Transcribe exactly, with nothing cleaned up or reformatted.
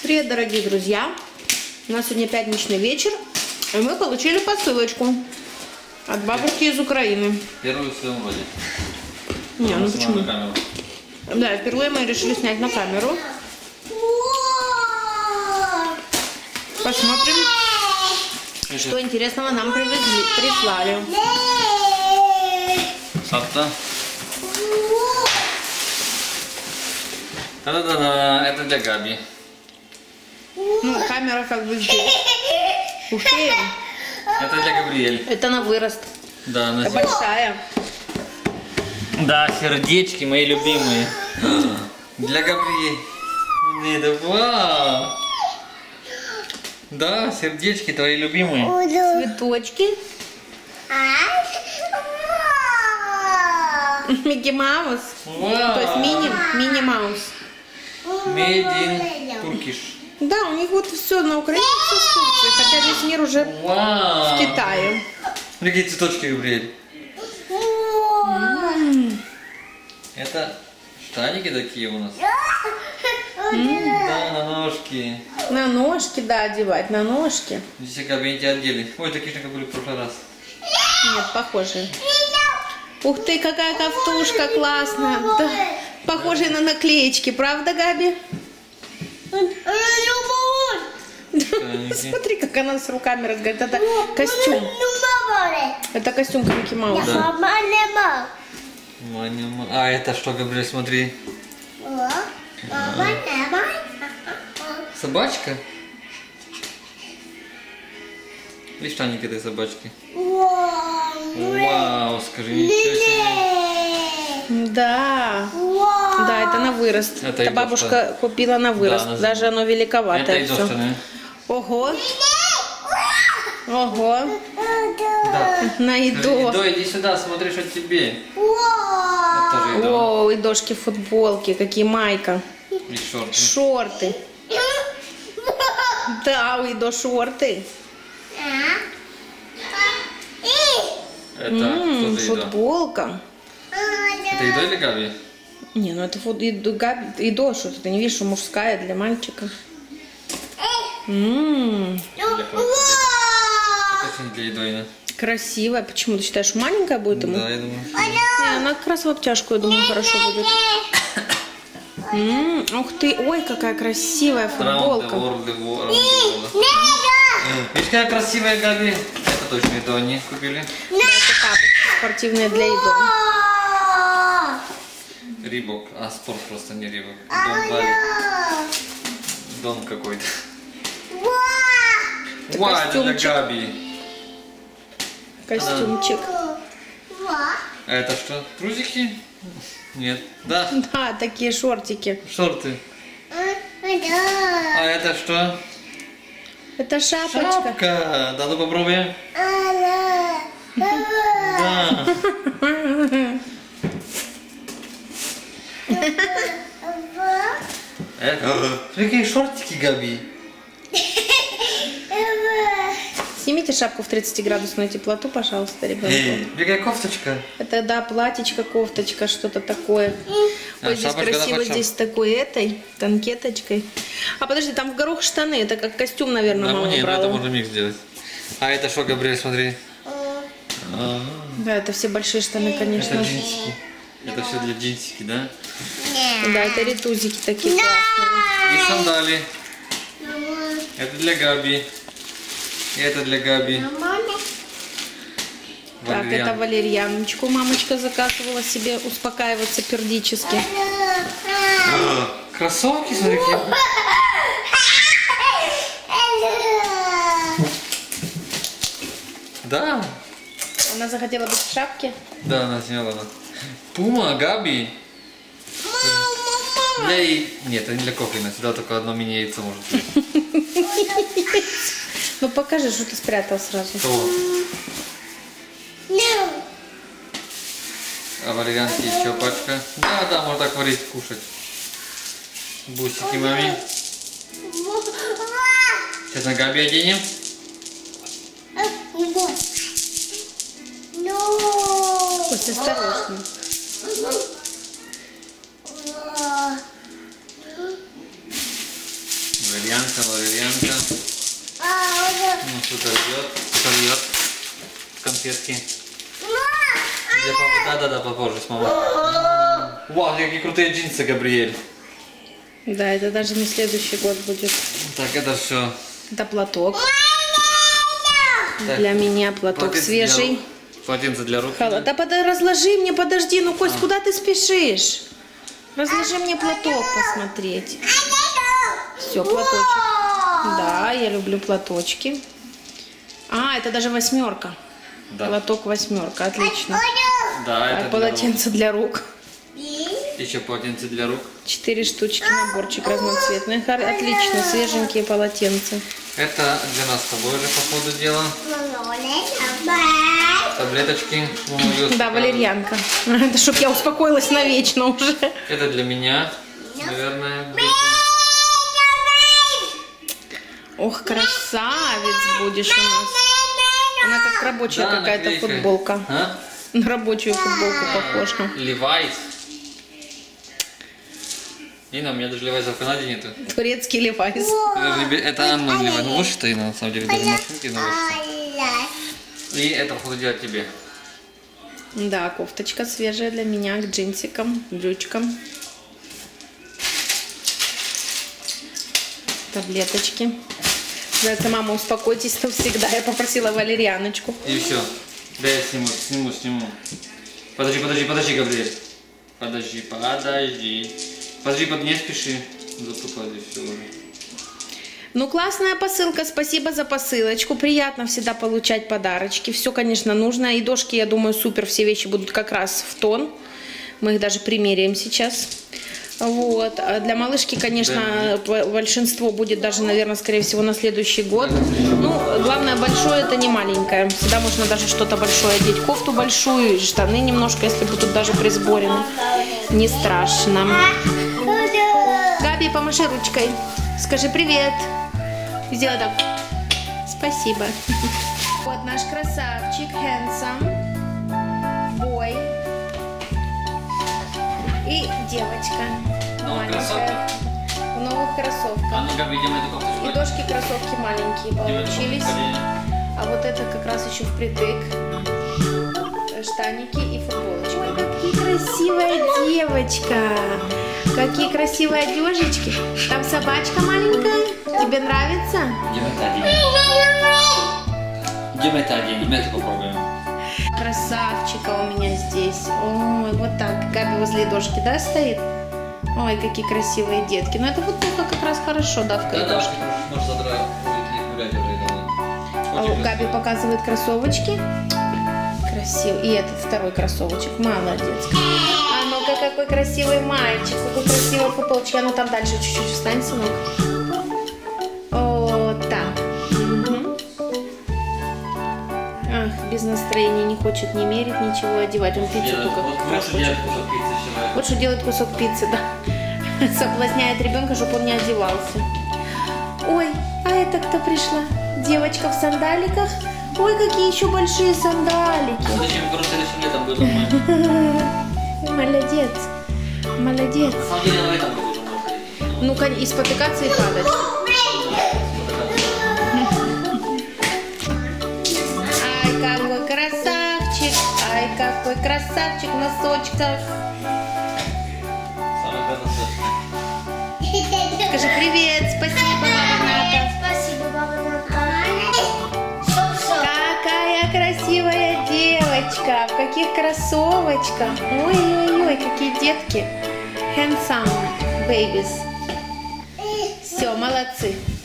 Привет, дорогие друзья! У нас сегодня пятничный вечер, и мы получили посылочку от бабушки из Украины. Первую в своем роде. Не, ну почему? Да, впервые мы решили снять на камеру. Посмотрим, что интересного нам привезли, прислали. Сапта. Да-да-да, это для Габи. Ну, камера как бы здесь. Ух ты! Это для Габриэль. Это на вырост. Да, на Это большая. Да, сердечки мои любимые. Для Габриэль. Это вау! Да, сердечки твои любимые. Цветочки. Микки Маус. Вау! То есть мини, мини Маус. Made in Turkish. Да, у них вот все на Украине, все в Турции, хотя весь мир уже Вау! в Китае. Какие цветочки, Габриэль? Это штаники такие у нас. Да, на ножки. На ножки, да, одевать, на ножки. Здесь Габи эти отдели. Ой, такие же, как были в прошлый раз. Нет, похожие. Ух ты, какая кофтушка классная. Да, похожая на наклеечки, правда, Габи? Смотри, как она с руками разговаривает. Это костюм. Это костюм Микки Мауса. Да. А это что, Габриэль, смотри. Собачка? Видишь штаники этой собачки? Вау, скажи, ничего себе. Да. Да, это на вырост. Это Это бабушка купила на вырост. Да, Даже оно великоватое. Это всё. идошка, Ого. Ого. да? На еду. Идо, иди сюда, смотри, что тебе. Это тоже идо. О, и дошки, футболки, какие майка. И шорты. Шорты. Да, у Идо шорты. Это М, кто-то идо. футболка. Это идо или Габи? Не, ну это фут... Идо, Габи- Идо, что ты не видишь, что мужская для мальчика. М, Для кого? Это очень для идоина. красивая. Почему ты считаешь, что маленькая будет ему? Да, я думаю. Не, она как раз в обтяжку, я думаю, хорошо будет. М, ух ты, ой, какая красивая футболка. Видишь, какая красивая Габи? Это точно идо они купили. Да, это тапочки спортивные для Идо. Рибок. А, спорт просто не Рибок. Дон Бали. Дон какой-то. Это Вау, это для костюмчик. Габи. Костюмчик. А это что? Трусики? Нет. Да, Да, такие шортики. шорты. А это что? Это шапочка. Шапка. Да, ну попробуем. Да. Это... Какие шортики, Габи? Снимите шапку в тридцатиградусную теплоту, пожалуйста, ребенку. Эй, какая кофточка? Это, да, платьечко, кофточка, что-то такое. А, Ой, здесь шапочка, красиво, давай здесь такой этой, танкеточкой. А подожди, там в горох штаны, это как костюм, наверное, Да, мама не, ну это брала. можно микс сделать. А это что, Габриэль, смотри. А, Да, это все большие штаны, конечно. это джинсики. Это все для джинсики, да? Да, это ритузики такие классные. И сандали. Это для Габи. И это для Габи. Так, это валерьяночку мамочка заказывала себе успокаиваться периодически. А, кроссовки, смотри, какие. Да. Она захотела быть в шапке. Да, она сняла. Пума, Габи. Для и... Нет, это не для Кофлина. Сюда только одно мини-яйцо может быть. Ну покажи, что ты спрятал сразу. Кого? А валерьянки еще пачка. Да, да, можно так варить, кушать. Бусики маме. Сейчас на Габи оденем. Будь осторожный. Вариант. Валерьянка, валерьянка. Ну, что-то льет, что-то льет. Конфетки. Для папы, да-да-да, попозже с мамой. Вау, какие крутые джинсы, Габриэль. Да, это даже не следующий год будет. Так, это все. Это платок. Так, для меня платок полотенце свежий. Для рук. Полотенце для рук. Халат. Да под... разложи мне, подожди, ну, Кость, а. куда ты спешишь? Разложи мне платок посмотреть. Все, платочек. Да, я люблю платочки. А, это даже восьмерка. Да. Платок восьмерка, отлично. Да, а это полотенце для рук. для рук. Еще полотенце для рук. Четыре штучки, наборчик разноцветный. Отлично, свеженькие полотенца. Это для нас с тобой же по ходу дела. Таблеточки. Да, валерьянка. Это чтоб я успокоилась навечно уже. Это для меня, наверное. Ох, красавец будешь у нас. Она как рабочая да, какая-то футболка. А? На рабочую футболку похожа. Левайс. Инна, у меня даже Левайса в Канаде нету. Турецкий Левайс. Это Анна у меня. Ну вот что, Инна, на самом деле, даже машинки. И это, походу, делать тебе. Да, кофточка свежая для меня, к джинсикам, брючкам. Таблеточки. Знаете, мама, успокойтесь навсегда. Я попросила валерьяночку. И все. Да, я сниму, сниму, сниму. Подожди, подожди, подожди, Габриэль. Подожди, подожди. Подожди, под не спеши. Заступай, все уже. Ну, классная посылка. Спасибо за посылочку. Приятно всегда получать подарочки. Все, конечно, нужно. И дошки, я думаю, супер. Все вещи будут как раз в тон. Мы их даже примеряем сейчас. Вот. А для малышки, конечно, да. большинство будет даже, наверное, скорее всего, на следующий год. Ну, главное, большое это не маленькое. Всегда можно даже что-то большое одеть. Кофту большую, штаны немножко, если будут даже присборены. Не страшно. Габи, помаши ручкой. Скажи привет. Сделай так. Спасибо. Вот наш красавчик, handsome boy. И девочка. Новых кроссовках? В новых кроссовках. А ну-ка, видим эту кофточку. И дошки кроссовки маленькие получились. А вот это как раз еще впритык. Штаники и футболочка. Ой, какие красивая девочка. Какие красивые одежечки. Там собачка маленькая. Тебе нравится? Идем это оденем. Идем это оденем. Это попробуем. Красавчика у меня здесь. Ой, вот так. Габи возле дошки, да, стоит? Ой, какие красивые детки. Ну, это вот только как раз хорошо, да, в коридорке. Да, может, завтра будет гулять уже. А Габи показывает кроссовочки. Красивый. И этот второй кроссовочек. Молодец. А ну-ка, какой красивый мальчик. Какой красивый футболочек. А ну там дальше чуть-чуть встань, сынок. Вот так. Угу. Ах, без настроения, не хочет ни мерить, ничего одевать. Он пиццу только вот, вот, вот что делает кусок пиццы, да. Соблазняет ребенка, чтобы он не одевался. Ой, а это кто пришла? Девочка в сандаликах? Ой, какие еще большие сандалики. Зачем просто летом было? Молодец. Молодец. На самом деле, на этом году уже можно. Ну-ка, и спотыкаться, и падать. Ай, какой красавчик. Ай, какой красавчик в носочках. Самый носочек. Скажи привет, спасибо, баба Ната. Спасибо, баба Ната. Какая красивая девочка. В каких кроссовочках. Ой-ой-ой, какие детки. Handsome babies. Все, молодцы.